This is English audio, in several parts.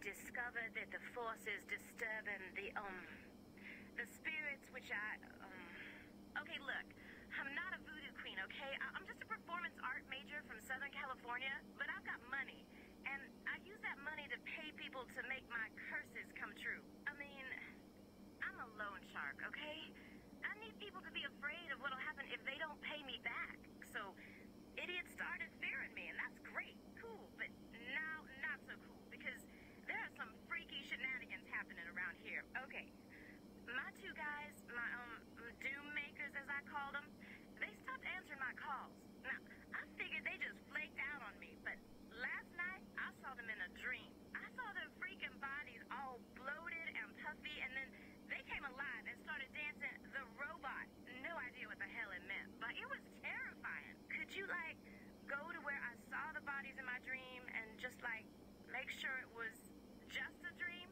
discovered that the forces disturbing the spirits which okay, look, I'm not a voodoo queen, okay? I'm just a performance art major from Southern California, but I've got money, and I use that money to pay people to make my curses come true. I mean, I'm a loan shark, okay? I need people to be afraid of what'll happen if they don't pay me back. So, idiots started fearing me, and that's great, cool, but now not so cool, because there are some freaky shenanigans happening around here. Okay, my two guys, my doom makers as I called them, they stopped answering my calls. Now, I figured they just flaked out on me, but last night I saw them in a dream. I saw their freaking bodies all bloated and puffy, and then they came alive and started dancing the robot. No idea what the hell it meant, but it was terrifying. Could you, like, go to where I saw the bodies in my dream and just, like, make sure it was just a dream?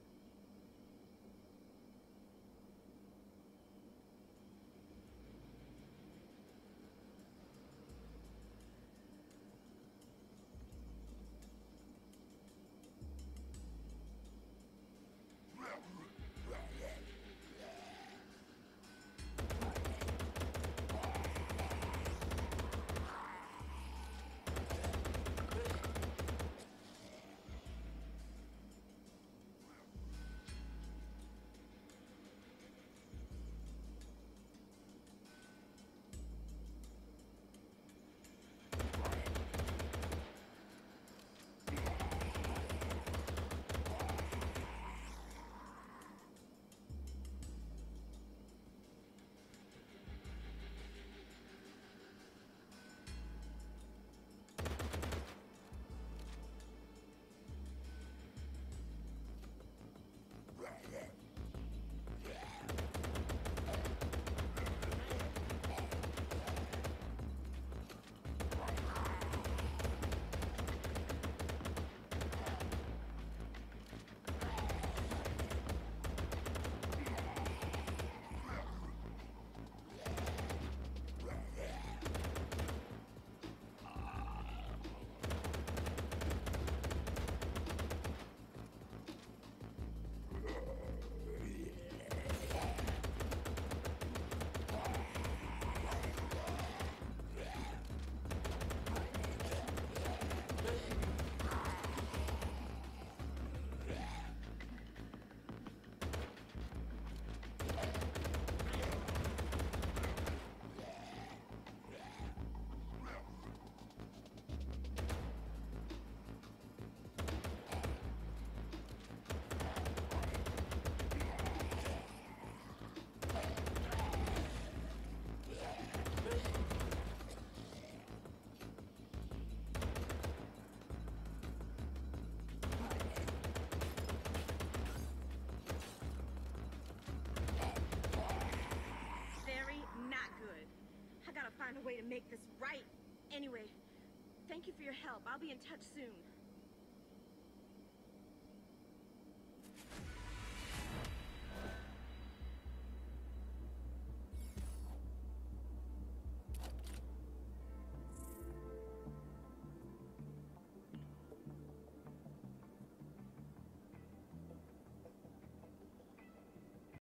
Find a way to make this right. Anyway, thank you for your help. I'll be in touch soon.